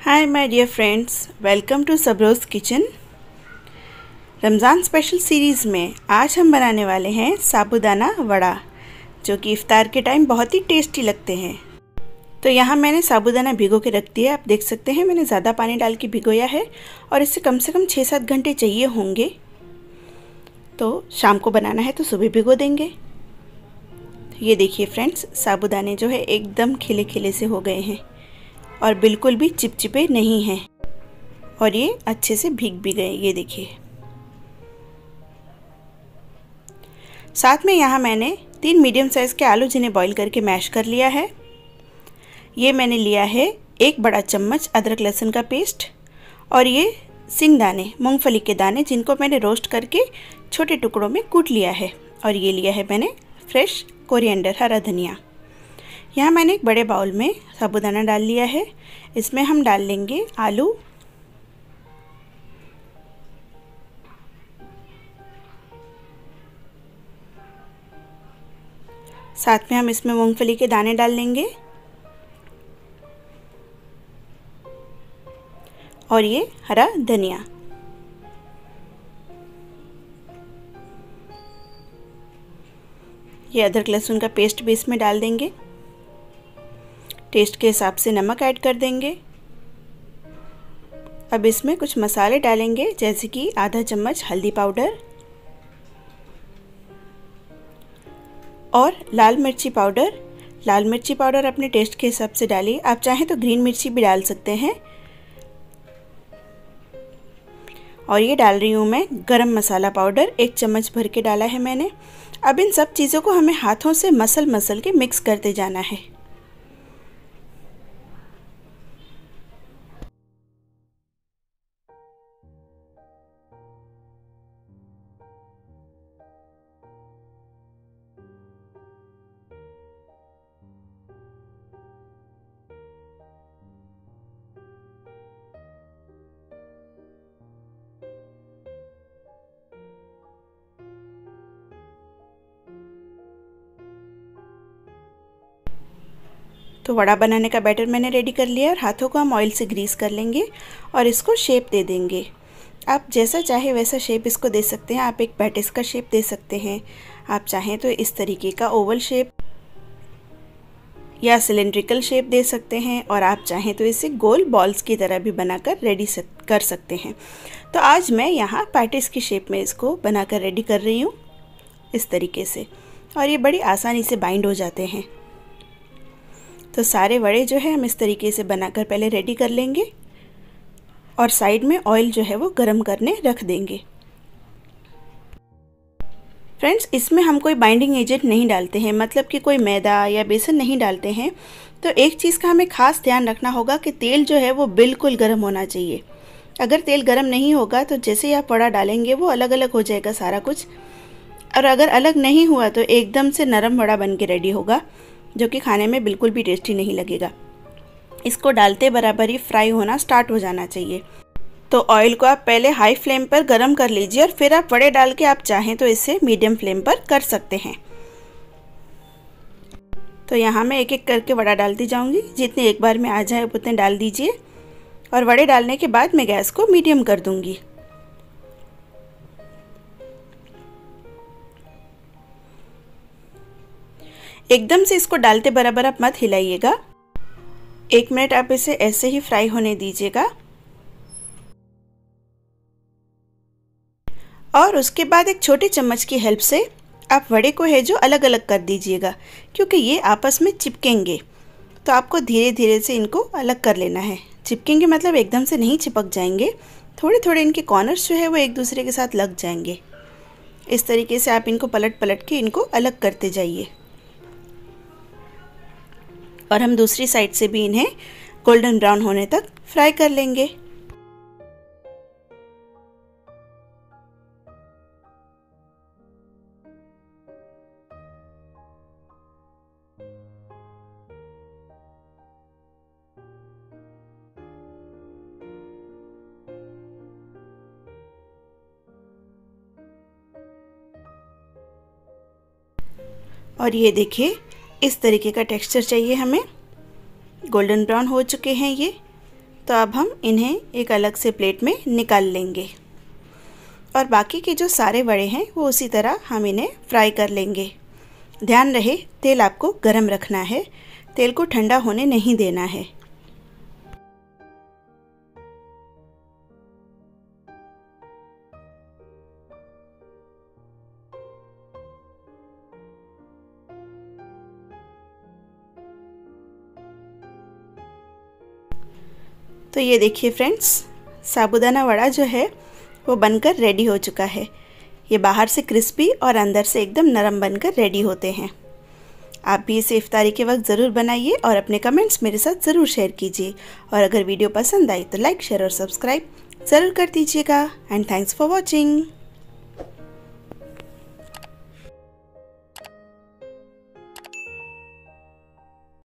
Hi my dear friends, welcome to Sabroz kitchen. Ramzan special series में आज हम बनाने वाले हैं साबूदाना वड़ा, जो कि इफ़्तार के टाइम बहुत ही टेस्टी लगते हैं। तो यहाँ मैंने साबूदाना भिगो के रख दिया। आप देख सकते हैं मैंने ज़्यादा पानी डाल के भिगोया है और इसे कम से कम 6-7 घंटे चाहिए होंगे। तो शाम को बनाना है तो सुबह भिगो देंगे। ये देखिए फ्रेंड्स, साबूदाने जो है एकदम खिले खिले से हो गए हैं और बिल्कुल भी चिपचिपे नहीं हैं और ये अच्छे से भीग भी गए। ये देखिए। साथ में यहाँ मैंने 3 मीडियम साइज़ के आलू जिन्हें बॉईल करके मैश कर लिया है। ये मैंने लिया है 1 बड़ा चम्मच अदरक लहसुन का पेस्ट और ये सिंगदाने, मूंगफली के दाने, जिनको मैंने रोस्ट करके छोटे टुकड़ों में कूट लिया है। और ये लिया है मैंने फ्रेश कोरिएंडर, हरा धनिया। यहाँ मैंने एक बड़े बाउल में साबूदाना डाल लिया है। इसमें हम डाल लेंगे आलू, साथ में हम इसमें मूंगफली के दाने डाल लेंगे और ये हरा धनिया। ये अदरक लहसुन का पेस्ट भी इसमें डाल देंगे। टेस्ट के हिसाब से नमक ऐड कर देंगे। अब इसमें कुछ मसाले डालेंगे, जैसे कि आधा चम्मच हल्दी पाउडर और लाल मिर्ची पाउडर। लाल मिर्ची पाउडर अपने टेस्ट के हिसाब से डालिए। आप चाहें तो ग्रीन मिर्ची भी डाल सकते हैं। और ये डाल रही हूँ मैं गरम मसाला पाउडर, 1 चम्मच भर के डाला है मैंने। अब इन सब चीज़ों को हमें हाथों से मसल के मिक्स करते जाना है। तो वड़ा बनाने का बैटर मैंने रेडी कर लिया और हाथों को हम ऑयल से ग्रीस कर लेंगे और इसको शेप दे देंगे। आप जैसा चाहे वैसा शेप इसको दे सकते हैं। आप एक पैटिस का शेप दे सकते हैं, आप चाहें तो इस तरीके का ओवल शेप या सिलेंड्रिकल शेप दे सकते हैं, और आप चाहें तो इसे गोल बॉल्स की तरह भी बनाकर रेडी कर सकते हैं। तो आज मैं यहाँ पैटिस की शेप में इसको बनाकर रेडी कर रही हूँ इस तरीके से, और ये बड़ी आसानी से बाइंड हो जाते हैं। तो सारे वड़े जो है हम इस तरीके से बनाकर पहले रेडी कर लेंगे और साइड में ऑयल जो है वो गरम करने रख देंगे। फ्रेंड्स, इसमें हम कोई बाइंडिंग एजेंट नहीं डालते हैं, मतलब कि कोई मैदा या बेसन नहीं डालते हैं। तो एक चीज़ का हमें ख़ास ध्यान रखना होगा कि तेल जो है वो बिल्कुल गर्म होना चाहिए। अगर तेल गर्म नहीं होगा तो जैसे ही आप वड़ा डालेंगे वो अलग अलग हो जाएगा सारा कुछ, और अगर अलग नहीं हुआ तो एकदम से नरम वड़ा बन के रेडी होगा, जो कि खाने में बिल्कुल भी टेस्टी नहीं लगेगा। इसको डालते बराबर ही फ्राई होना स्टार्ट हो जाना चाहिए। तो ऑयल को आप पहले हाई फ्लेम पर गरम कर लीजिए और फिर आप वड़े डाल के आप चाहें तो इसे मीडियम फ्लेम पर कर सकते हैं। तो यहाँ मैं एक एक करके वड़ा डालती जाऊँगी, जितने एक बार में आ जाए उतने डाल दीजिए, और वड़े डालने के बाद मैं गैस को मीडियम कर दूँगी। एकदम से इसको डालते बराबर आप मत हिलाइएगा। 1 मिनट आप इसे ऐसे ही फ्राई होने दीजिएगा और उसके बाद एक छोटे चम्मच की हेल्प से आप वड़े को है जो अलग अलग कर दीजिएगा, क्योंकि ये आपस में चिपकेंगे। तो आपको धीरे धीरे से इनको अलग कर लेना है। चिपकेंगे मतलब एकदम से नहीं चिपक जाएंगे, थोड़े थोड़े इनके कॉर्नर्स जो है वो एक दूसरे के साथ लग जाएंगे। इस तरीके से आप इनको पलट पलट के इनको अलग करते जाइए और हम दूसरी साइड से भी इन्हें गोल्डन ब्राउन होने तक फ्राई कर लेंगे। और ये देखिए, इस तरीके का टेक्सचर चाहिए हमें। गोल्डन ब्राउन हो चुके हैं ये। तो अब हम इन्हें एक अलग से प्लेट में निकाल लेंगे और बाकी के जो सारे वड़े हैं वो उसी तरह हम इन्हें फ्राई कर लेंगे। ध्यान रहे तेल आपको गरम रखना है, तेल को ठंडा होने नहीं देना है। तो ये देखिए फ्रेंड्स, साबूदाना वड़ा जो है वो बनकर रेडी हो चुका है। ये बाहर से क्रिस्पी और अंदर से एकदम नरम बनकर रेडी होते हैं। आप भी इसे इफ्तारी के वक्त ज़रूर बनाइए और अपने कमेंट्स मेरे साथ ज़रूर शेयर कीजिए। और अगर वीडियो पसंद आई तो लाइक, शेयर और सब्सक्राइब ज़रूर कर दीजिएगा। And thanks for watching.